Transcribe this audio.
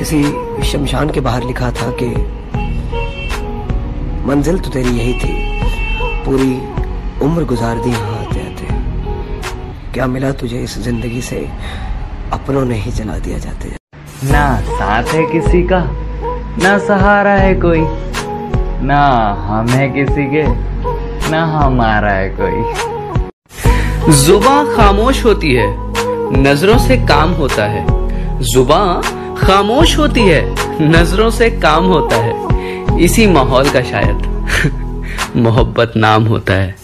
किसी शमशान के बाहर लिखा था कि मंजिल तो तेरी यही थी, पूरी उम्र गुजार दी यहाँ आते आते। क्या मिला तुझे इस जिंदगी से, अपनों ने ही जला दिया जाते जाते। ना साथ है किसी का, ना सहारा है कोई, ना हम है किसी के, ना हमारा है कोई। जुबां खामोश होती है, नजरों से काम होता है। जुबां खामोश होती है, नजरों से काम होता है। इसी माहौल का शायद मोहब्बत नाम होता है।